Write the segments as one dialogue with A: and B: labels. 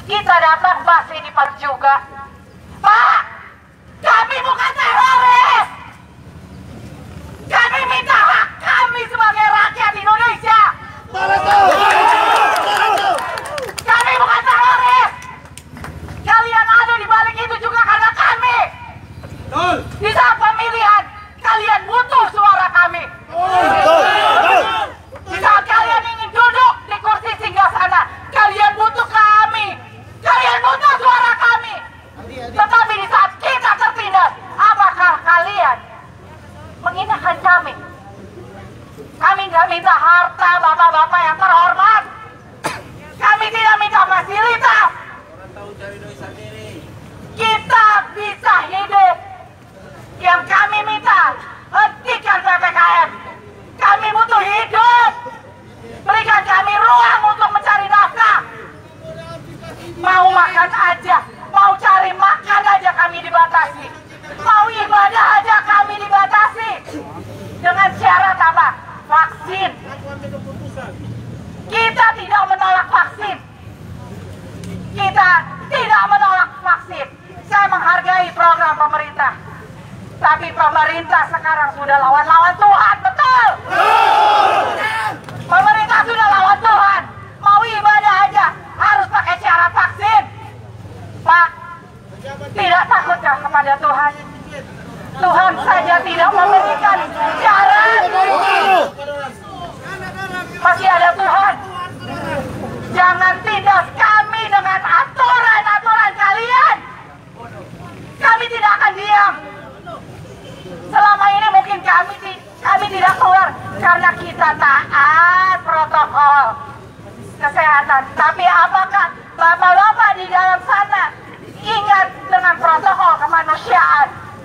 A: kita datang masih dipat juga. Pak, kami bukan teroris. Kami minta hak kami sebagai rakyat Indonesia. Kami bukan teroris. Kalian ada di balik itu juga karena kami. Di saat pemilihan, kalian butuh suara kami. Di saat kalian ingin duduk di kursi singgah sana, kalian butuh kami. Kalian butuh suara kami. Tetapi di saat kita tertindas, apakah kalian menghinakan kami? Kami nggak minta harta bapak-bapak yang terhormat. Kami tidak minta fasilitas. Kita bisa hidup. Yang kami minta, hentikan PPKM. Kami butuh hidup. Berikan kami ruang untuk mencari nafkah. Mau makan aja, mau cari makan aja kami dibatasi. Mau ibadah aja kami dibatasi. Dengan syarat apa? Vaksin. Kita tidak menolak vaksin. Kita tidak menolak vaksin. Saya menghargai program pemerintah. Tapi pemerintah sekarang sudah lawan-lawan Tuhan, betul? Pemerintah sudah lawan Tuhan. Mau ibadah aja harus pakai syarat vaksin. Pak, tidak takutkah kepada Tuhan? Tuhan saja tidak memberikan syarat. Masih ada Tuhan. Jangan tindas kami dengan aturan-aturan kalian. Kami tidak akan diam. Selama ini mungkin kami tidak keluar karena kita taat protokol kesehatan. Tapi apakah bapak-bapak di dalam sana ingat dengan protokol kemanusiaan?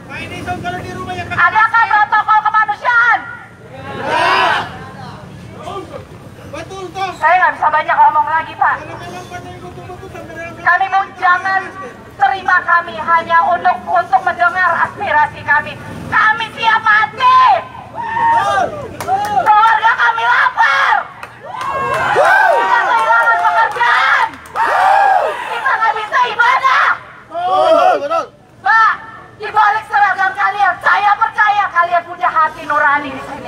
A: Adakah protokol kemanusiaan? Saya nggak bisa banyak ngomong lagi, Pak. Kami mau jangan terima kami hanya untuk mendengar aspirasi kami. Kami siap mati. Keluarga kami lapar. Kita kehilangan pekerjaan. Kita nggak bisa ibadah. Pak, di balik seragam kalian, saya percaya kalian punya hati nurani di sini.